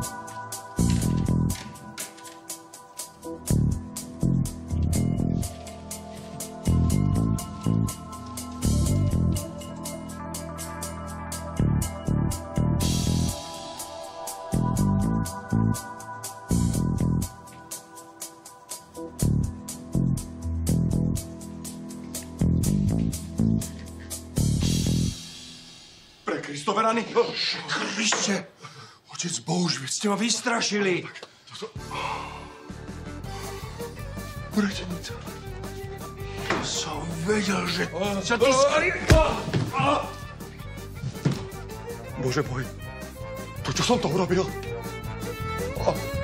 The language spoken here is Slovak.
Kristoferaný? Kriste! Otec Boží, ste ma vystrašili. Bratenica. Som vedel, že sa tu skryje. Bože môj, to čo som to urobil?